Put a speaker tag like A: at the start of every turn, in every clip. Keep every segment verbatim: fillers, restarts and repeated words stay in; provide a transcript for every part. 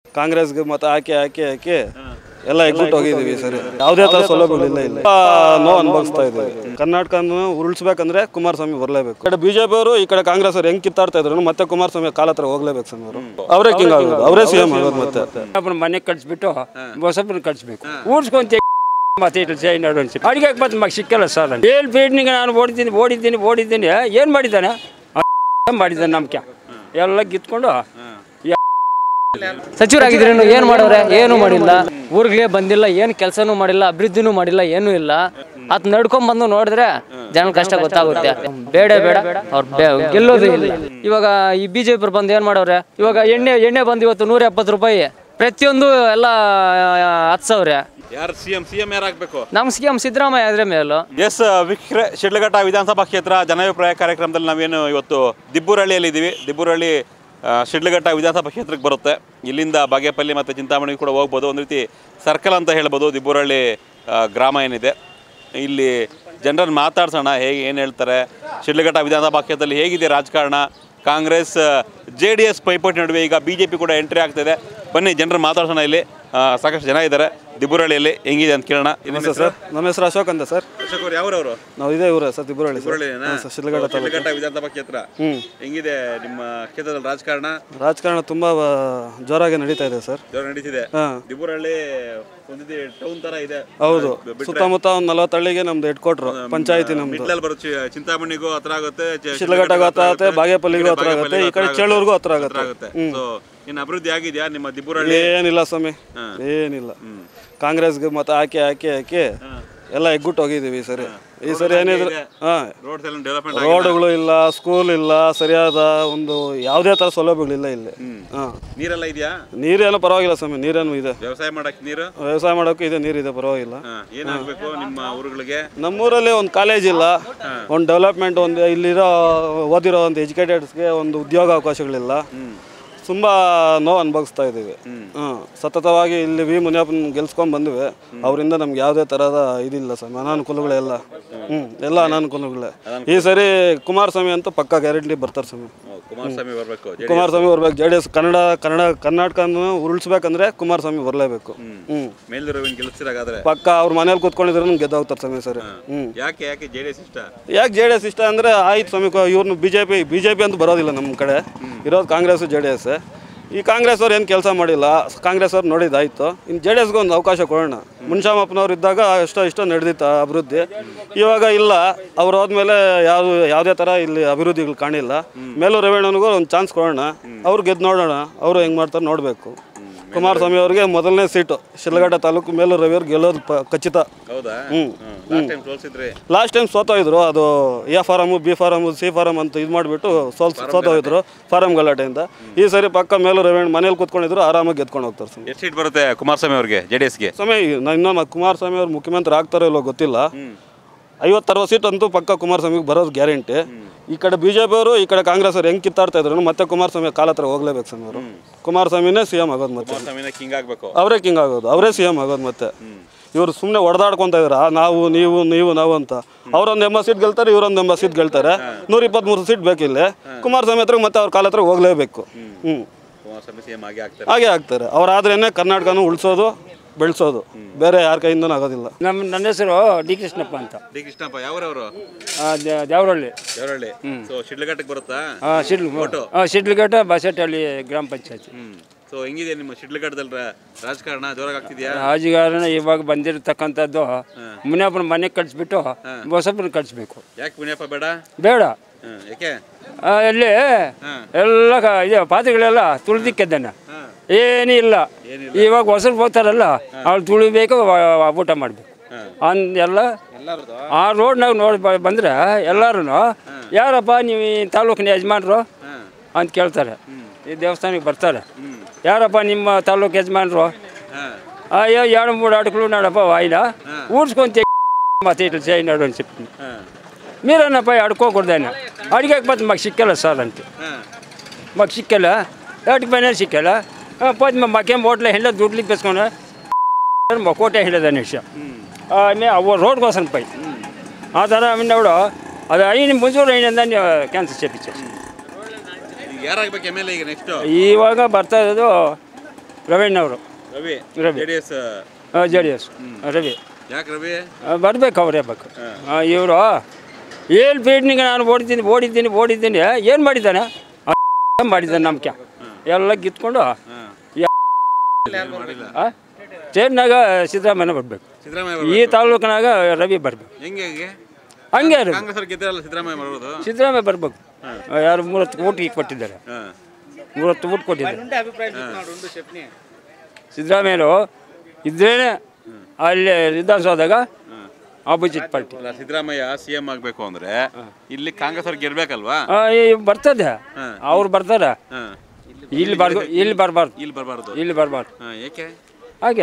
A: ಕಾಂಗ್ರೆಸ್ಗೆ ಮತ ಹಾಕಿ ಹಾಕಿ ಹಾಕಿ ಎಲ್ಲ ಎಗ್ಬಿಟ್ಟು ಹೋಗಿದ್ದೀವಿ ಸರಿ. ಯಾವುದೇ ಥರ ಸೌಲಭ್ಯಗಳಿಲ್ಲ ಇಲ್ಲ, ನೋವು ಅನುಭವಿಸ್ತಾ ಇದ್ದೀವಿ. ಕರ್ನಾಟಕನ ಉರುಳಿಸ್ಬೇಕಂದ್ರೆ ಕುಮಾರಸ್ವಾಮಿ ಬರಲೇಬೇಕು. ಈ ಕಡೆ ಬಿಜೆಪಿ ಅವರು, ಈ ಕಡೆ ಕಾಂಗ್ರೆಸ್ ಅವರು ಹೆಂಗ್ ಕಿತ್ತಾಡ್ತಾ ಇದ್ರು ಮತ್ತೆ ಕುಮಾರಸ್ವಾಮಿ ಕಾಲ ಹತ್ರ ಹೋಗ್ಲೇಬೇಕು ಸ್ವಾಮಿ ಅವರು. ಅವರೇ ಕಿಂಗ್ ಆಗೋದು, ಅವರೇ ಸಿ ಎಂ ಆಗೋದು. ಮತ್ತೆ
B: ಮನೆ ಕಟ್ಸ್ಬಿಟ್ಟು ಹೊಸಬ್ರನ್ನ ಕಟ್ಸ್ಬೇಕು, ಊರ್ಸ್ಕೊಂತ ಮತ್ತೆ ಅಡಿಗೆ ಮತ್ತೆ ಮಗ ಸಿಕ್ಕಲ್ಲ ಸರ್. ಏಳು ಪೀಡ್ನಿಗೆ ನಾನು ಓಡಿದ್ದೀನಿ ಓಡಿದ್ದೀನಿ ಓಡಿದ್ದೀನಿ ಏನು ಮಾಡಿದ್ದಾನೆ ಮಾಡಿದ್ದಾನೆ ನಮ್ಗೆ ಎಲ್ಲ ಗಿತ್ಕೊಂಡು
C: ಸಚಿವರಾಗಿದ್ರೇನು ಏನು ಮಾಡೋರೆ? ಏನು ಮಾಡಿಲ್ಲ, ಊರಿಗೆ ಬಂದಿಲ್ಲ, ಏನು ಕೆಲಸನೂ ಮಾಡಿಲ್ಲ, ಅಭಿವೃದ್ಧಿನೂ ಮಾಡಿಲ್ಲ, ಏನೂ ಇಲ್ಲ. ಅದ್ ನಡ್ಕೊಂಡ್ ಬಂದು ನೋಡಿದ್ರೆ ಜನ ಕಷ್ಟ ಗೊತ್ತಾಗುತ್ತೆ. ಬೇಡ ಬೇಡ ಅವ್ರು ಗೆಲ್ಲೋದು ಇಲ್ಲ. ಇವಾಗ ಈ ಬಿಜೆಪಿ ಬಂದು ಏನ್ ಮಾಡವ್ರೆ? ಇವಾಗ ಎಣ್ಣೆ ಎಣ್ಣೆ ಬಂದು ಇವತ್ತು ನೂರ ಎಪ್ಪತ್ತು ರೂಪಾಯಿ ಪ್ರತಿಯೊಂದು ಎಲ್ಲ ಹತ್ತು ಸಾವಿರ.
D: ಯಾರು ಸಿಎಂ ಸಿಎಂ ಯಾರಾಗಬೇಕು?
C: ನಮ್ಮ ಸಿಎಂ ಸಿದ್ದರಾಮಯ್ಯ ಆದ್ರೆ ಮೇಲು.
D: ಎಸ್ ವೀಕ್ಷಕರೇ, ಶಿಡ್ಲಘಟ್ಟ ವಿಧಾನಸಭಾ ಕ್ಷೇತ್ರ ಜನಾಭಿಪ್ರಾಯ ಕಾರ್ಯಕ್ರಮದಲ್ಲಿ ನಾವೇನು ಇವತ್ತು ದಿಬ್ಬೂರಹಳ್ಳಿಯಲ್ಲಿ ಇದ್ದೀವಿ. ದಿಬ್ಬೂರಹಳ್ಳಿ ಶಿಡ್ಲಘಟ್ಟ ವಿಧಾನಸಭಾ ಕ್ಷೇತ್ರಕ್ಕೆ ಬರುತ್ತೆ. ಇಲ್ಲಿಂದ ಬಾಗೇಪಲ್ಲಿ ಮತ್ತು ಚಿಂತಾಮಣಿ ಕೂಡ ಹೋಗ್ಬೋದು. ಒಂದು ರೀತಿ ಸರ್ಕಲ್ ಅಂತ ಹೇಳ್ಬೋದು ದಿಬ್ಬೂರಹಳ್ಳಿ ಗ್ರಾಮ ಏನಿದೆ. ಇಲ್ಲಿ ಜನರನ್ನು ಮಾತಾಡ್ಸೋಣ, ಹೇಗೆ ಏನು ಹೇಳ್ತಾರೆ, ಶಿಡ್ಲಘಟ್ಟ ವಿಧಾನಸಭಾ ಕ್ಷೇತ್ರದಲ್ಲಿ ಹೇಗಿದೆ ರಾಜಕಾರಣ, ಕಾಂಗ್ರೆಸ್ ಜೆ ಡಿ ಎಸ್ ಪೈಪೋಟಿ ನಡುವೆ ಈಗ ಬಿ ಜೆ ಪಿ ಕೂಡ ಎಂಟ್ರಿ ಆಗ್ತಾಯಿದೆ. ಬನ್ನಿ ಜನರನ್ನು ಮಾತಾಡ್ಸೋಣ. ಇಲ್ಲಿ ಸಾಕಷ್ಟು ಜನ ಇದ್ದಾರೆ ದಿಬ್ಬೂರಹಳ್ಳಿಯಲ್ಲಿ, ಹೆಂಗಿದೆ ಅಂತ ಕೇಳೋಣ.
A: ನಮಸ್ತೆ ಸರ್, ನಮ್ಮ ಹೆಸರು ಅಶೋಕ್ ಅಂತ ಸರ್.
D: ಅಶೋಕ್ ಅವ್ರು ಯಾವ್ರವರು?
A: ನಾವು ಇದೇ ಊರ ಸರ್, ದಿಬ್ಬೂರಹಳ್ಳಿ.
D: ಶಿಡ್ಲಘಟ್ಟ ವಿಧಾನಸಭಾ ಕ್ಷೇತ್ರ. ಹ್ಮ್ ಹೆಂಗಿದೆ ನಿಮ್ಮ ಕ್ಷೇತ್ರದಲ್ಲಿ ರಾಜಕಾರಣ?
A: ರಾಜಕಾರಣ ತುಂಬಾ ಜೋರಾಗಿ ನಡೀತಾ ಇದೆ ಸರ್.
D: ಜೋರ ನಡೀತಿದೆ. ದಿಬ್ಬೂರಹಳ್ಳಿ ಒಂದಿದೆ ಟೌನ್ ತರ ಇದೆ.
A: ಹೌದು, ಸುತ್ತಮುತ್ತ ಒಂದ್ ನಲವತ್ತು ಹಳ್ಳಿಗೆ ನಮ್ದು ಹೆಡ್ ಕ್ವಾರ್ಟರ್ ಪಂಚಾಯತಿ ನಮ್ದು.
D: ಮಿಡ್ಲಲ್ಲಿ ಬರುತ್ತೆ, ಚಿಂತಾಮಣಿಗೂ ಹತ್ರ ಆಗುತ್ತೆ,
A: ಶಿಡ್ಲಘಟ್ಟಗೂ ಹತ್ರ ಆಗುತ್ತೆ, ಬಾಗೇಪಲ್ಲಿಗೂ ಹತ್ರ ಆಗುತ್ತೆ, ಈ ಕಡೆ ಚೇಳೂರ್ಗೂ ಹತ್ರ ಆಗುತ್ತೆ.
D: ಇನ್ನು ಅಭಿವೃದ್ಧಿ ಆಗಿದೆಯಾ ನಿಮ್ಮ ದಿಬ್ಬೂರಹಳ್ಳಿ?
A: ಏನಿಲ್ಲ ಸ್ವಾಮಿ, ಏನಿಲ್ಲ. ಕಾಂಗ್ರೆಸ್ಗೆ ಮತ ಹಾಕಿ ಹಾಕಿ ಹಾಕಿ ಎಲ್ಲ ಎಗ್ಬಿಟ್ಟು ಹೋಗಿದ್ದೀವಿ ಸರಿ. ಈ ಸರಿ ಏನಿದ್ರು ರೋಡ್ಗಳು ಇಲ್ಲ, ಸ್ಕೂಲ್ ಇಲ್ಲ, ಸರಿಯಾದ ಒಂದು ಯಾವುದೇ ತರ ಸೌಲಭ್ಯಗಳಿಲ್ಲ ಇಲ್ಲಿ.
D: ನೀರೆಲ್ಲ ಇದೆಯಾ?
A: ನೀರೇನೋ ಪರವಾಗಿಲ್ಲ ಸ್ವಾಮಿ, ನೀರೇನು ಇದೆ.
D: ವ್ಯವಸಾಯ ಮಾಡಕ್ ನೀರು?
A: ವ್ಯವಸಾಯ ಮಾಡೋಕ್ಕೂ ಇದೆ, ನೀರಿದೆ, ಪರವಾಗಿಲ್ಲ.
D: ಏನಾಗಬೇಕು ನಿಮ್ಮ ಊರುಗಳಿಗೆ?
A: ನಮ್ಮೂರಲ್ಲಿ ಒಂದು ಕಾಲೇಜ್ ಇಲ್ಲ, ಒಂದು ಡೆವಲಪ್ಮೆಂಟ್, ಒಂದು ಇಲ್ಲಿರೋ ಓದಿರೋ ಒಂದು ಎಜುಕೇಟೆಡ್ಸ್ಗೆ ಒಂದು ಉದ್ಯೋಗ ಅವಕಾಶಗಳಿಲ್ಲ. ತುಂಬ ನೋವು ಅನುಭವಿಸ್ತಾ ಇದ್ದೀವಿ. ಹಾಂ, ಸತತವಾಗಿ ಇಲ್ಲಿ ವಿ ಮುನಿಯಪ್ಪನ ಗೆಲ್ಸ್ಕೊಂಡು ಬಂದಿವೆ. ಅವರಿಂದ ನಮ್ಗೆ ಯಾವುದೇ ಥರದ ಇದಿಲ್ಲ ಸ್ವಾಮಿ, ಅನಾನುಕೂಲಗಳೆಲ್ಲ. ಹ್ಞೂ ಎಲ್ಲ ಅನಾನುಕೂಲಗಳೇ. ಈ ಸರಿ ಕುಮಾರಸ್ವಾಮಿ ಅಂತೂ ಪಕ್ಕ ಗ್ಯಾರಂಟಿ ಬರ್ತಾರೆ ಸ್ವಾಮಿ.
D: ಕುಮಾರಸ್ವಾಮಿ ಬರಬೇಕು,
A: ಕುಮಾರಸ್ವಾಮಿ ಬರ್ಬೇಕು. J D S Kannada Kannada ಕರ್ನಾಟಕನ ಉರುಳಿಸ್ಬೇಕಂದ್ರೆ ಕುಮಾರಸ್ವಾಮಿ ಬರಲೇಬೇಕು. ಹ್ಞೂ ಪಕ್ಕ ಅವ್ರ ಮನೇಲಿ ಕೂತ್ಕೊಂಡಿದ್ರೆ ಗೆದ್ದೋಗ್ತಾರೆ ಸ್ವಾಮಿ ಸರಿ. ಹ್ಞೂ
D: ಯಾಕೆ ಯಾಕೆ ಜೆ ಡಿ ಎಸ್ ಇಷ್ಟ?
A: ಯಾಕೆ ಜೆ ಡಿ ಎಸ್ ಇಷ್ಟ ಅಂದರೆ ಆಯ್ತು ಸ್ವಾಮಿ, ಇವ್ರನ್ನ B J P B J P ಅಂತ ಬರೋದಿಲ್ಲ ನಮ್ಮ ಕಡೆ, ಇರೋದು ಕಾಂಗ್ರೆಸ್ ಜೆ ಡಿ ಎಸ್. ಈ ಕಾಂಗ್ರೆಸ್ ಅವ್ರು ಏನು ಕೆಲಸ ಮಾಡಿಲ್ಲ, ಕಾಂಗ್ರೆಸ್ ಅವ್ರು ನೋಡಿದ್ದಾಯ್ತು. ಇನ್ನು ಜೆ ಡಿ ಎಸ್ಗೆ ಒಂದು ಅವಕಾಶ ಕೊಡೋಣ. ಮುನ್ಷಾಮಪ್ಪನವ್ರು ಇದ್ದಾಗ ಎಷ್ಟೋ ಇಷ್ಟೋ ನಡೆದಿತ್ತು ಅಭಿವೃದ್ಧಿ, ಇವಾಗ ಇಲ್ಲ. ಅವ್ರು ಹೋದ್ಮೇಲೆ ಯಾವುದು ಯಾವುದೇ ಥರ ಇಲ್ಲಿ ಅಭಿವೃದ್ಧಿಗಳು ಕಾಣಿಲ್ಲ. ಮೇಲೂ ರೇವಣ್ಣನಿಗೂ ಒಂದು ಚಾನ್ಸ್ ಕೊಡೋಣ, ಅವ್ರು ಗೆದ್ದು ನೋಡೋಣ, ಅವರು ಹೆಂಗೆ ಮಾಡ್ತಾರೆ ನೋಡಬೇಕು. ಕುಮಾರಸ್ವಾಮಿ ಅವ್ರಿಗೆ ಮೊದಲನೇ ಸೀಟು ಶಿಡ್ಲಘಟ್ಟ ತಾಲೂಕು ಮೇಲೂ ರವಿಯವ್ರು ಗೆಲ್ಲೋದು ಖಚಿತ. ಹ್ಞೂ ಲಾಸ್ಟ್ ಟೈಮ್ ಸೋತೋಗಿದ್ರು. ಅದು A form, B form, C form ಅಂತ ಇದು ಮಾಡಿಬಿಟ್ಟು ಸೋಲ್ ಸೋತೋಗಿದ್ರು ಫಾರಮ್ ಗಲಾಟೆಯಿಂದ. ಈ ಸರಿ ಪಕ್ಕ ಮೇಲೂ ರವಿ ಮನೇಲಿ ಕೂತ್ಕೊಂಡಿದ್ರು, ಆರಾಮಾಗಿ ಗೆದ್ಕೊಂಡು ಹೋಗ್ತಾರೆ ಸ್ವಾಮಿ.
D: ಎಷ್ಟು ಸೀಟ್ ಬರುತ್ತೆ ಕುಮಾರಸ್ವಾಮಿ ಅವ್ರಿಗೆ ಜೆ ಡಿ ಎಸ್ಗೆ?
A: ಸ್ವಾಮಿ ಇನ್ನೊಂದು ಕುಮಾರಸ್ವಾಮಿ ಅವ್ರು ಮುಖ್ಯಮಂತ್ರಿ ಆಗ್ತಾರೋ ಇಲ್ಲೋ ಗೊತ್ತಿಲ್ಲ. ಐವತ್ತರವತ್ತು ಸೀಟ್ ಅಂತೂ ಪಕ್ಕ ಕುಮಾರಸ್ವಾಮಿಗೆ ಬರೋದು ಗ್ಯಾರಂಟಿ. ಈ ಕಡೆ ಬಿ ಜೆ ಪಿ ಅವರು, ಈ ಕಡೆ ಕಾಂಗ್ರೆಸ್ ಅವ್ರು ಹೆಂಗೆ ಕಿತ್ತಾಡ್ತಾ ಇದ್ರು ಮತ್ತೆ ಕುಮಾರಸ್ವಾಮಿ ಕಾಲ ಹತ್ರ ಹೋಗ್ಲೇಬೇಕು ಸ್ವಾಮಿ ಅವರು. ಕುಮಾರಸ್ವಾಮಿನೇ ಸಿ ಎಂ ಆಗೋದು, ಮತ್ತೆ ಅವರೇ ಕಿಂಗ್ ಆಗೋದು, ಅವರೇ ಸಿ ಎಂ ಆಗೋದು. ಮತ್ತೆ ಇವರು ಸುಮ್ಮನೆ ಹೊಡೆದಾಡ್ಕೊಂತ ಇದ್ರ ನಾವು ನೀವು ನೀವು ನಾವು ಅಂತ. ಅವ್ರೊಂದು ಎಂಬತ್ತು ಸೀಟ್ ಗೆಲ್ತಾರೆ, ಇವರೊಂದು ಎಂಬತ್ತು ಸೀಟ್ ಗೆಲ್ತಾರೆ. ನೂರ ಇಪ್ಪತ್ತ್ಮೂರು ಸೀಟ್ ಬೇಕಿಲ್ಲ ಕುಮಾರಸ್ವಾಮಿ ಹತ್ರ, ಮತ್ತೆ ಅವ್ರ ಕಾಲ ಹತ್ರ ಹೋಗ್ಲೇಬೇಕು. ಹ್ಞೂ ಹಾಗೆ ಆಗ್ತಾರೆ. ಅವ್ರಾದ್ರೇನೆ ಕರ್ನಾಟಕನೂ ಉಳಿಸೋದು, ಬೆಳೆಸೋದು, ಬೇರೆ ಯಾರ ಕೈಯಿಂದನೂ ಆಗೋದಿಲ್ಲ.
B: ನಮ್ಮ ನನ್ನ ಹೆಸರು ಡಿ ಕೃಷ್ಣಪ್ಪ ಅಂತ.
D: ಡಿ ಕೃಷ್ಣಪ್ಪ ಯಾವ್ರವರು?
B: ದೇವರಹಳ್ಳಿ.
D: ದೇವರಹಳ್ಳಿ. ಸೊ ಶಿಡ್ಲಘಟ್ಟಕ್ಕೆ ಬರುತ್ತಾ?
B: ಹಾಂ, ಶಿಡ್ಲ ಹಾಂ ಶಿಡ್ಲಘಟ್ಟ ಬಸಟಹಳ್ಳಿ ಗ್ರಾಮ ಪಂಚಾಯತಿ.
D: ಸೊ ಹೆಂಗಿದೆ ನಿಮ್ಮ ಶಿಡ್ಲಘಟ್ಟದಲ್ಲಿ ರಾಜಕಾರಣ? ಜೋರಾಗ್ತಿದೆಯಾ
B: ರಾಜಕಾರಣ? ಇವಾಗ ಬಂದಿರತಕ್ಕಂಥದ್ದು ಮುನಿಯಪ್ಪನ ಮನೆ ಕಟ್ಸ್ಬಿಟ್ಟು ಹೊಸಬ್ರನ್ನ ಕಟ್ಸ್ಬೇಕು.
D: ಯಾಕೆ ಮುನಿಯಪ್ಪ ಬೇಡ?
B: ಬೇಡ.
D: ಯಾಕೆ?
B: ಅಲ್ಲಿ ಎಲ್ಲ ಇದು ಪಾತ್ರೆಗಳೆಲ್ಲ ತುಳಿದಿಕ್ಕಿದ್ದಾನೆ, ಏನೂ ಇಲ್ಲ. ಇವಾಗ ಹೊಸರು ಹೋಗ್ತಾರಲ್ಲ, ಅವ್ಳು ತುಳಿಬೇಕು, ಊಟ ಮಾಡಬೇಕು ಅಂದೆಲ್ಲ. ಆ ರೋಡ್ನಾಗ ನೋಡಿ ಬಂದರೆ ಎಲ್ಲರೂ ಯಾರಪ್ಪ ನೀವು ಈ ತಾಲೂಕಿನ ಯಜಮಾನ್ರು ಅಂತ ಕೇಳ್ತಾರೆ. ಈ ದೇವಸ್ಥಾನಕ್ಕೆ ಬರ್ತಾರೆ, ಯಾರಪ್ಪ ನಿಮ್ಮ ತಾಲೂಕು ಯಜಮಾನ್ರು? ಅಯ್ಯೋ ಎರಡು ಮೂರು ಅಡ್ಕಲು ನೋಡಪ್ಪ ವಾಯಿನ ಊಡ್ಸ್ಕೊಂತ ಮತ್ತೆ ಇಟ್ಟು ಚೈ ನೋಡು ಅನ್ಸಿಪ್ತೀನಿ. ಮೀರನ್ನಪ್ಪ ಅಡ್ಕೋ ಕೊಡ್ದೇನೆ ಅಡುಗೆ ಮತ್ತೆ ಮಗ ಸಿಕ್ಕಲ್ಲ ಸರ್ ಅಂತ. ಮಗ ಸಿಕ್ಕಲ್ಲ, ಎರಡು ಮನೇಲಿ ಸಿಕ್ಕಲ್ಲ. ಪದ ಮಕ್ಕೆ ಹೋಟ್ಲೆ ಹೆಂಡ ದುಡ್ಲಿ ಬೇಸ್ಕೊಂಡು ಕೋಟೆ ಹೇಳಿದ ನಿಮಿಷ ಆಮೇಲೆ ಅವು ರೋಡ್ಗೋಸ್ಕರ ಪೈ ಆ ಥರ ಅವನವಳು ಅದು ಐನು ಮುಂಚೂರು ಐನಿಂದ ಕ್ಯಾನ್ಸರ್ ಚೆಪ್ಪಿಚ್ಚ.
D: ಯಾರಾಗಬೇಕು ಎಮ್ ಎಲ್ ಎ ಈಗ ನೆಕ್ಸ್ಟು?
B: ಇವಾಗ ಬರ್ತಾ ಇರೋದು ರವಣ್ಣವರು
D: Ravi
B: Ravi.
D: J D S
B: J D S Ravi
D: ಯಾಕೆ ರವಿ
B: ಬರಬೇಕು ಅವರೇ ಬೇಕು ಇವರು ಏಳು ಪೀಡ್ನಿಗೆ ನಾನು ಓಡಿದ್ದೀನಿ ಓಡಿದ್ದೀನಿ ಓಡಿದ್ದೀನಿ ಏನು ಮಾಡಿದ್ದಾನೆ ಮಾಡಿದ್ದಾನೆ ನಮ್ಗೆ ಎಲ್ಲ ಗಿತ್ಕೊಂಡು ಸ್ಟೇಟ್ನಾಗ ಸಿದ್ದರಾಮಯ್ಯ ಬರಬೇಕು, ಈ ತಾಲೂಕಿನಾಗ ರವಿ ಬರಬೇಕು.
D: ಹೆಂಗೆ
B: ಹಂಗೆ
D: ಸಿದ್ದರಾಮಯ್ಯ
B: ಸಿದ್ದರಾಮಯ್ಯ ಬರಬೇಕು. ಯಾರು ಮೂವತ್ತು ಓಟಿಗೆ ಕೊಟ್ಟಿದ್ದಾರೆ, ಮೂವತ್ತು ಓಟ್ ಕೊಟ್ಟಿದ್ದಾರೆ. ಸಿದ್ದರಾಮಯ್ಯರು ಇದ್ರೇನೆ ಅಲ್ಲಿ ವಿಧಾನಸೌಧದಾಗ opposite party.
D: Siddaramaiah C M ಆಗಬೇಕು ಅಂದ್ರೆ ಇಲ್ಲಿ ಕಾಂಗ್ರೆಸ್ ಅವ್ರಿಗೆ ಗೆಲ್ಬೇಕಲ್ವಾ?
B: ಬರ್ತದೆ, ಅವ್ರು ಬರ್ತಾರೆ. ಇಲ್ಲಿ ಬರ್ದು ಇಲ್ಲಿ ಬರಬಾರ್ದು,
D: ಇಲ್ಲಿ ಬರಬಾರ್ದು,
B: ಇಲ್ಲಿ ಬರಬಾರ್ದು.
D: ಏಕೆ
B: ಹಾಗೆ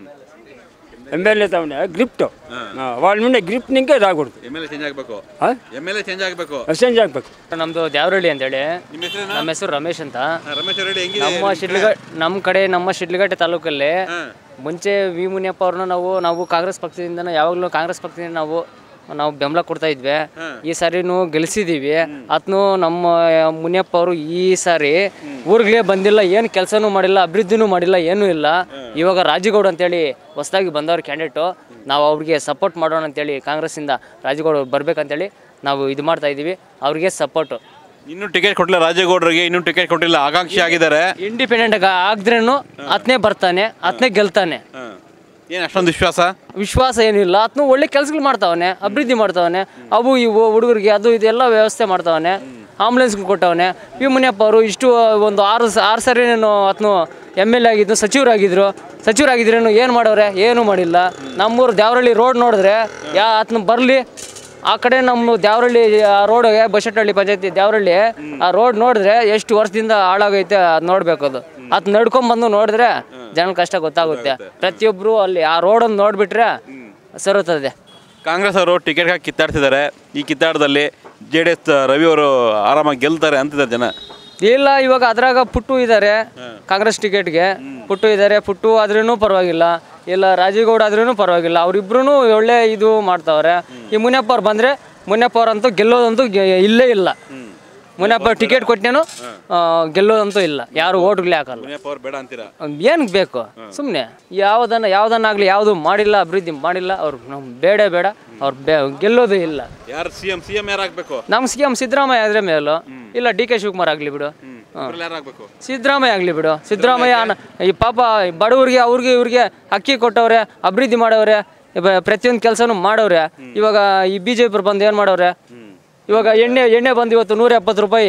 B: ಎಮ್ ಎಲ್ ಎ ತವನೆ ಗ್ರಿಪ್ಟು వాళ్ళ ಮುಂದೆ ಗ್ರಿಪ್ ನಿಂಗೆ ಇದಾಗ್ಬಿಡ್ತು.
D: ಎಮ್ ಎಲ್ ಎ ಚೇಂಜ್ ಆಗಬೇಕು, ಎಮ್ ಎಲ್ ಎ ಚೇಂಜ್ ಆಗಬೇಕು,
B: ಚೇಂಜ್ ಆಗಬೇಕು.
C: ನಮ್ಮದು ದ್ಯಾವರಳ್ಳಿ ಅಂತೇಳಿ,
D: ನಿಮ್ಮ ಹೆಸರು?
C: ನಮ್ಮ ಹೆಸರು ರಮೇಶ್ ಅಂತ.
D: ರಮೇಶ್ ರೆಡ್ಡಿ ಹೆಂಗಿದೆ
C: ನಮ್ಮ ಶಿಡ್ಲಘಟ್ಟ ನಮ್ಮ ಕಡೆ ನಮ್ಮ ಶಿಡ್ಲಘಟ್ಟ ತಾಲೂಕಲ್ಲಿ ಮುಂಚೆ ವಿ ಮುನಿಯಪ್ಪ ಅವ್ರನ್ನ ನಾವು ನಾವು ಕಾಂಗ್ರೆಸ್ ಪಕ್ಷದಿಂದ ಯಾವಾಗಲೂ ಕಾಂಗ್ರೆಸ್ ಪಕ್ಷದಿಂದ ನಾವು ನಾವು ಬೆಂಬಲ ಕೊಡ್ತಾ ಇದ್ವಿ. ಈ ಸಾರಿನೂ ಗೆಲ್ಸಿದ್ದೀವಿ. ಆತನು ನಮ್ಮ ಮುನಿಯಪ್ಪ ಅವರು ಈ ಸಾರಿ ಊರಿಗೆ ಬಂದಿಲ್ಲ, ಏನು ಕೆಲಸನೂ ಮಾಡಿಲ್ಲ, ಅಭಿವೃದ್ಧಿನೂ ಮಾಡಿಲ್ಲ, ಏನೂ ಇಲ್ಲ. ಇವಾಗ ರಾಜಗೌಡ ಅಂತೇಳಿ ಹೊಸದಾಗಿ ಬಂದವ್ರ ಕ್ಯಾಂಡಿಡೇಟು, ನಾವು ಅವ್ರಿಗೆ ಸಪೋರ್ಟ್ ಮಾಡೋಣ ಅಂತೇಳಿ ಕಾಂಗ್ರೆಸ್ಸಿಂದ ರಾಜಗೌಡ ಬರ್ಬೇಕಂತೇಳಿ ನಾವು ಇದು ಮಾಡ್ತಾ ಇದ್ದೀವಿ. ಅವ್ರಿಗೆ ಸಪೋರ್ಟು.
D: ಇನ್ನೂ ಟಿಕೆಟ್ ಕೊಟ್ಟಿಲ್ಲ ರಾಜೇಗೌಡರಿಗೆ, ಇನ್ನೂ ಟಿಕೆಟ್ ಕೊಟ್ಟಿಲ್ಲ, ಆಕಾಂಕ್ಷಿ ಆಗಿದ್ದಾರೆ.
C: ಇಂಡಿಪೆಂಡೆಂಟ್ ಆಗಿದ್ರೇನು ಆತನೇ ಬರ್ತಾನೆ, ಆತನೇ ಗೆಲ್ತಾನೆ.
D: ಏನು ಅಷ್ಟೊಂದು ವಿಶ್ವಾಸ
C: ವಿಶ್ವಾಸ ಏನಿಲ್ಲ. ಆತನು ಒಳ್ಳೆ ಕೆಲಸಗಳು ಮಾಡ್ತಾವನೆ, ಅಭಿವೃದ್ಧಿ ಮಾಡ್ತಾವನೆ, ಅವು ಇವು ಹುಡುಗರಿಗೆ ಅದು ಇದೆಲ್ಲ ವ್ಯವಸ್ಥೆ ಮಾಡ್ತಾವನೆ, ಆಂಬುಲೆನ್ಸ್ಗಳು ಕೊಟ್ಟವನೆ. ಪಿ ಮುನಿಯಪ್ಪ ಅವರು ಇಷ್ಟು ಒಂದು ಆರು ಆರು ಸರಿ ಆತನು ಎಮ್ ಎಲ್ ಎ ಆಗಿದ್ದು, ಸಚಿವರಾಗಿದ್ದರು. ಸಚಿವರಾಗಿದ್ರೇನು ಏನು ಮಾಡವ್ರೆ? ಏನೂ ಮಾಡಿಲ್ಲ. ನಮ್ಮೂರು ದ್ಯಾವರಳ್ಳಿ ರೋಡ್ ನೋಡಿದ್ರೆ ಯಾ ಆತನ ಬರಲಿ ಆ ಕಡೆ ನಮ್ಮ ದ್ಯಾವರಳ್ಳಿ ರೋಡ್ಗೆ ಬಸಟ್ಟಹಳ್ಳಿ ಪಂಚಾಯತಿ ದ್ಯಾವರಳ್ಳಿ ಆ ರೋಡ್ ನೋಡಿದ್ರೆ ಎಷ್ಟು ವರ್ಷದಿಂದ ಹಾಳಾಗೈತೆ ಅದು ನೋಡ್ಬೇಕು. ಅದು ಅದ್ ನಡ್ಕೊಂಡ್ಬಂದು ನೋಡಿದ್ರೆ ಜನ ಕಷ್ಟ ಗೊತ್ತಾಗುತ್ತೆ. ಪ್ರತಿಯೊಬ್ಬರು ಅಲ್ಲಿ ಆ ರೋಡನ್ನು ನೋಡ್ಬಿಟ್ರೆ ಸರುತ್ತದೆ.
D: ಕಾಂಗ್ರೆಸ್ ಅವರು ಟಿಕೆಟ್ಗಾಗಿ ಕಿತ್ತಾಡ್ತಿದ್ದಾರೆ. ಈ ಕಿತ್ತಾಟದಲ್ಲಿ ಜೆ ಡಿ ಎಸ್ ರವಿ ಅವರು ಆರಾಮಾಗಿ ಗೆಲ್ತಾರೆ ಅಂತಿದ್ದಾರೆ ಜನ.
C: ಇಲ್ಲ, ಇವಾಗ ಅದ್ರಾಗ ಪುಟ್ಟು ಇದ್ದಾರೆ ಕಾಂಗ್ರೆಸ್ ಟಿಕೆಟ್ಗೆ. ಪುಟ್ಟು ಇದ್ದಾರೆ, ಪುಟ್ಟು ಆದ್ರೂ ಪರವಾಗಿಲ್ಲ, ಇಲ್ಲ ರಾಜೇಗೌಡ ಆದ್ರೂ ಪರವಾಗಿಲ್ಲ. ಅವರಿಬ್ರು ಒಳ್ಳೆ ಇದು ಮಾಡ್ತಾವ್ರೆ. ಈ ಮುನಿಯಪ್ಪ ಅವ್ರು ಬಂದರೆ ಮುನಿಯಪ್ಪ ಅವ್ರಂತೂ ಗೆಲ್ಲೋದಂತೂ ಇಲ್ಲೇ ಇಲ್ಲ. ಮುನಿಯಪ್ಪ ಟಿಕೆಟ್ ಕೊಟ್ಟೇನು ಗೆಲ್ಲೋದಂತೂ ಇಲ್ಲ, ಯಾರು ಓಟ್ಗಳೇ ಹಾಕಲ್ಲ.
D: ಬೇಡ ಅಂತೀರಾ?
C: ಏನು ಬೇಕು ಸುಮ್ಮನೆ ಯಾವುದನ್ನ ಯಾವುದನ್ನಾಗಲಿ ಯಾವುದು ಮಾಡಿಲ್ಲ, ಅಭಿವೃದ್ಧಿ ಮಾಡಿಲ್ಲ. ಅವ್ರು ನಮ್ಗೆ ಬೇಡ ಬೇಡ ಅವ್ರು ಬೇ ಗೆಲ್ಲೋದು ಇಲ್ಲ.
D: ಯಾರು ಸಿ ಎಂ ಸಿ ಎಂ ಯಾರು ಆಗಬೇಕು?
C: ನಮ್ಮ ಸಿ ಎಂ ಸಿದ್ದರಾಮಯ್ಯ ಆದ್ರೆ ಮೇಲೂ, ಇಲ್ಲ ಡಿ ಕೆ ಶಿವಕುಮಾರ್ ಆಗಲಿ ಬಿಡು, ಸಿದ್ದರಾಮಯ್ಯ ಆಗಲಿ ಬಿಡು. ಸಿದ್ದರಾಮಯ್ಯ ಈ ಪಾಪ ಬಡವರಿಗೆ ಅವ್ರಿಗೆ ಇವ್ರಿಗೆ ಅಕ್ಕಿ ಕೊಟ್ಟವ್ರೆ, ಅಭಿವೃದ್ಧಿ ಮಾಡವ್ರೆ, ಪ್ರತಿಯೊಂದು ಕೆಲಸನೂ ಮಾಡವ್ರೆ. ಇವಾಗ ಈ ಬಿ ಜೆ ಪಿ ಬಂದು ಏನು ಮಾಡವ್ರೆ? ಇವಾಗ ಎಣ್ಣೆ ಎಣ್ಣೆ ಬಂದು ಇವತ್ತು ನೂರ ಎಪ್ಪತ್ತು ರೂಪಾಯಿ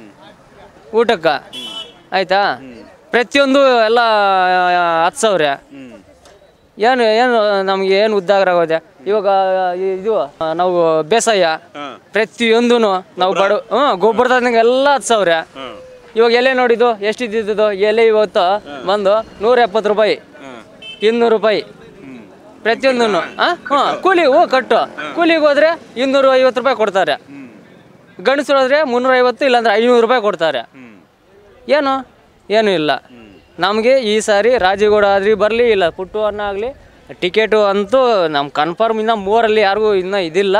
C: ಊಟಕ್ಕೆ ಆಯ್ತಾ. ಪ್ರತಿಯೊಂದು ಎಲ್ಲ ಹತ್ತು ಸಾವಿರ. ಏನು ಏನು ನಮಗೆ ಏನು ಉದ್ದಾರ ಆಗೋದೆ. ಇವಾಗ ಇದು ನಾವು ಬೇಸಾಯ ಪ್ರತಿಯೊಂದು ನಾವು ಬಡ ಹ್ಞೂ ಗೊಬ್ಬರದಂಗೆ ಎಲ್ಲ ಹತ್ತು ಸಾವಿರ. ಇವಾಗ ಎಲೆ ನೋಡಿದ್ದು ಎಷ್ಟಿದ್ದು ಎಲೆ ಇವತ್ತು ಬಂದು ನೂರ ಎಪ್ಪತ್ತು ರೂಪಾಯಿ, ಇನ್ನೂರು ರೂಪಾಯಿ ಪ್ರತಿಯೊಂದೂ. ಹಾಂ ಹಾಂ ಕೂಲಿ ಹ್ಞೂ ಕಟ್ಟು ಕೂಲಿಗೆ ಹೋದ್ರೆ ಇನ್ನೂರು ಐವತ್ತು ರೂಪಾಯಿ ಕೊಡ್ತಾರೆ. ಗಂಡಸರು ಹೋದ್ರೆ ಮುನ್ನೂರ ಐವತ್ತು ಇಲ್ಲಾಂದ್ರೆ ಐನೂರು ರೂಪಾಯಿ ಕೊಡ್ತಾರೆ. ಏನು ಏನೂ ಇಲ್ಲ. ನಮಗೆ ಈ ಸಾರಿ ರಾಜೇಗೌಡ ಆದ್ರಿ ಬರಲಿ, ಇಲ್ಲ ಪುಟ್ಟು ಅನ್ನ ಆಗಲಿ, ಟಿಕೆಟು ಅಂತೂ ನಮ್ಮ ಕನ್ಫರ್ಮ್ ಇನ್ನು ಮೂವರಲ್ಲಿ ಯಾರಿಗೂ ಇನ್ನೂ ಇದಿಲ್ಲ.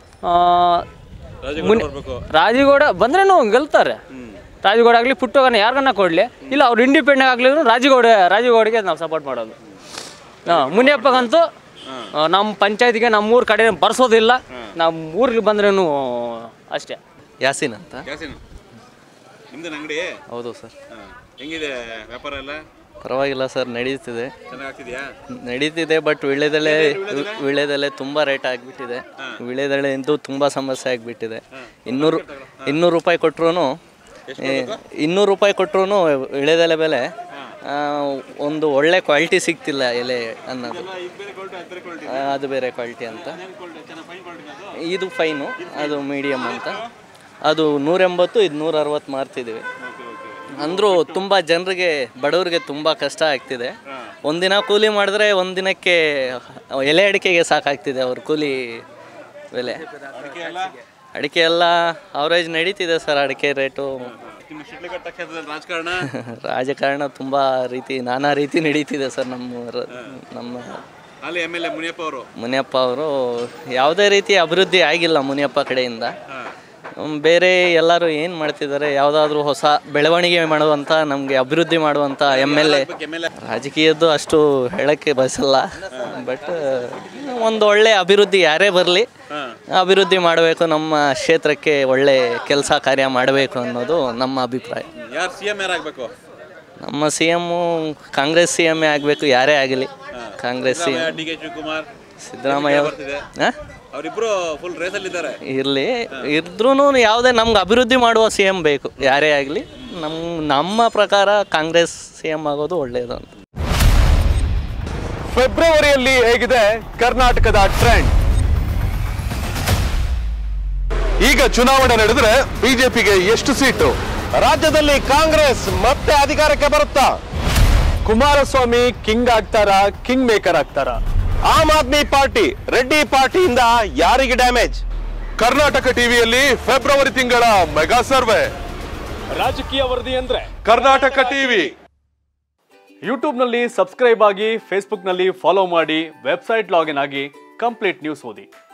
C: ರಾಜೇಗೌಡ ಬಂದ್ರೂ ಗೆಲ್ತಾರೆ. ರಾಜೇಗೌಡ ಆಗಲಿ ಪುಟ್ಟು ಅನ್ನ ಯಾರಿಗನ್ನ ಕೊಡಲಿ, ಇಲ್ಲ ಅವ್ರು ಇಂಡಿಪೆಂಡೆಂಟ್ ಆಗಲಿದ್ರು ರಾಜೇಗೌಡ ರಾಜೇಗೌಡಿಗೆ ನಾವು ಸಪೋರ್ಟ್ ಮಾಡೋದು. ಹಾಂ ಮುನಿಯಪ್ಪಗಂತೂ ನಮ್ಮ ಪಂಚಾಯತಿಗೆ ನಮ್ಮೂರ ಕಡೆ ಬರ್ಸೋದಿಲ್ಲ. ನಮ್ಮ ಊರಿಗೆ ಬಂದ್ರೂ ಅಷ್ಟೇ.
E: ಯಾಸಿನ್ ಅಂತ.
D: ನಿಮ್ದು ಅಂಗಡಿ?
E: ಹೌದು ಸರ್.
D: ಹೆಂಗಿದೆ ವ್ಯಾಪಾರ ಎಲ್ಲ?
E: ಪರವಾಗಿಲ್ಲ ಸರ್, ನಡೀತಿದೆ.
D: ಚೆನ್ನಾಗ್ತಿದೆಯಾ?
E: ನಡೀತಿದೆ, ಬಟ್ ವಿಳ್ಯದೆಲೆ ವಿಳ್ಯದೆಲೆ ತುಂಬ ರೇಟ್ ಆಗಿಬಿಟ್ಟಿದೆ. ವಿಳ್ಯದೆಲೆ ಅಂತೂ ತುಂಬ ಸಮಸ್ಯೆ ಆಗಿಬಿಟ್ಟಿದೆ. ಇನ್ನೂರು ಇನ್ನೂರು ರೂಪಾಯಿ ಕೊಟ್ಟರು ಇನ್ನೂರು ರೂಪಾಯಿ ಕೊಟ್ಟರು ವಿಳ್ಯದೆಲೆ ಬೆಲೆ ಒಂದು ಒಳ್ಳೆ ಕ್ವಾಲಿಟಿ ಸಿಗ್ತಿಲ್ಲ ಎಲೆ ಅನ್ನೋದು. ಅದು ಬೇರೆ ಕ್ವಾಲಿಟಿ ಅಂತ. ಇದು ಫೈನು, ಅದು ಮೀಡಿಯಮ್ ಅಂತ. ಅದು ನೂರ ಎಂಬತ್ತು, ಇದು ನೂರ ಅರವತ್ತು ಮಾರ್ತಿದ್ದೀವಿ. ಅಂದರೂ ತುಂಬ ಜನರಿಗೆ ಬಡವರಿಗೆ ತುಂಬ ಕಷ್ಟ ಆಗ್ತಿದೆ. ಒಂದಿನ ಕೂಲಿ ಮಾಡಿದ್ರೆ ಒಂದಿನಕ್ಕೆ ಎಲೆ ಅಡಿಕೆಗೆ ಸಾಕಾಗ್ತಿದೆ ಅವ್ರ ಕೂಲಿ ಬೆಲೆ. ಅಡಿಕೆ ಎಲ್ಲ ಅವರೇಜ್ ನಡೀತಿದೆ ಸರ್. ಅಡಿಕೆ ರೇಟು
D: ರಾಜಕಾರಣ
E: ರಾಜಕಾರಣ ತುಂಬ ರೀತಿ ನಾನಾ ರೀತಿ ನಡೀತಿದೆ ಸರ್. ನಮ್ಮ ನಮ್ಮ
D: ಮುನಿಯಪ್ಪ ಅವರು
E: ಮುನಿಯಪ್ಪ ಅವರು ಯಾವುದೇ ರೀತಿ ಅಭಿವೃದ್ಧಿ ಆಗಿಲ್ಲ ಮುನಿಯಪ್ಪ ಕಡೆಯಿಂದ. ಬೇರೆ ಎಲ್ಲರೂ ಏನು ಮಾಡ್ತಿದ್ದಾರೆ, ಯಾವುದಾದ್ರೂ ಹೊಸ ಬೆಳವಣಿಗೆ ಮಾಡುವಂಥ, ನಮಗೆ ಅಭಿವೃದ್ಧಿ ಮಾಡುವಂಥ ಎಮ್ ಎಲ್ ಎ. ರಾಜಕೀಯದ್ದು ಅಷ್ಟು ಹೇಳೋಕ್ಕೆ ಬಯಸಲ್ಲ, ಬಟ್ ಒಂದು ಒಳ್ಳೆ ಅಭಿವೃದ್ಧಿ ಯಾರೇ ಬರಲಿ ಅಭಿವೃದ್ಧಿ ಮಾಡಬೇಕು, ನಮ್ಮ ಕ್ಷೇತ್ರಕ್ಕೆ ಒಳ್ಳೆ ಕೆಲಸ ಕಾರ್ಯ ಮಾಡಬೇಕು ಅನ್ನೋದು ನಮ್ಮ ಅಭಿಪ್ರಾಯ.
D: ಯಾರು ಸಿ ಎಂ ಯಾರಾಗಬೇಕು?
E: ನಮ್ಮ C M Congress C M ಆಗಬೇಕು, ಯಾರೇ ಆಗಲಿ Congress C M.
D: D K Shivakumar,
E: Siddaramaiah ಹಾಂ
D: ಅವರಿಬ್ಬರು ಫುಲ್ ರೇಸಲ್ಲಿದ್ದಾರೆ.
E: ಇರಲಿ, ಇದ್ರೂ ಯಾವುದೇ ನಮ್ಗೆ ಅಭಿವೃದ್ಧಿ ಮಾಡುವ ಸಿ ಎಮ್ ಬೇಕು, ಯಾರೇ ಆಗಲಿ. ನಮ್ಮ ನಮ್ಮ ಪ್ರಕಾರ ಕಾಂಗ್ರೆಸ್ ಸಿ ಎಮ್ ಆಗೋದು ಒಳ್ಳೆಯದು ಅಂತ.
F: ಫೆಬ್ರವರಿಯಲ್ಲಿ ಹೇಗಿದೆ ಕರ್ನಾಟಕದ ಟ್ರೆಂಡ್? ಈಗ ಚುನಾವಣೆ ನಡೆದ್ರೆ ಬಿಜೆಪಿಗೆ ಎಷ್ಟು ಸೀಟು? ರಾಜ್ಯದಲ್ಲಿ ಕಾಂಗ್ರೆಸ್ ಮತ್ತೆ ಅಧಿಕಾರಕ್ಕೆ ಬರುತ್ತಾ? ಕುಮಾರಸ್ವಾಮಿ ಕಿಂಗ್ ಆಗ್ತಾರ, ಕಿಂಗ್ ಮೇಕರ್ ಆಗ್ತಾರ? ಆಮ್ ಆದ್ಮಿ ಪಾರ್ಟಿ ರೆಡ್ಡಿ ಪಾರ್ಟಿಯಿಂದ ಯಾರಿಗೆ ಡ್ಯಾಮೇಜ್? ಕರ್ನಾಟಕ ಟಿವಿಯಲ್ಲಿ ಫೆಬ್ರವರಿ ತಿಂಗಳ ಮೆಗಾ ಸರ್ವೆ. ರಾಜಕೀಯ ವರದಿ ಅಂದ್ರೆ ಕರ್ನಾಟಕ ಟಿವಿ. ಯೂಟ್ಯೂಬ್ ನಲ್ಲಿ ಸಬ್ಸ್ಕ್ರೈಬ್ ಆಗಿ, ಫೇಸ್ಬುಕ್ ನಲ್ಲಿ ಫಾಲೋ ಮಾಡಿ, ವೆಬ್ಸೈಟ್ ಲಾಗಿನ್ ಆಗಿ ಕಂಪ್ಲೀಟ್ ನ್ಯೂಸ್ ಓದಿ.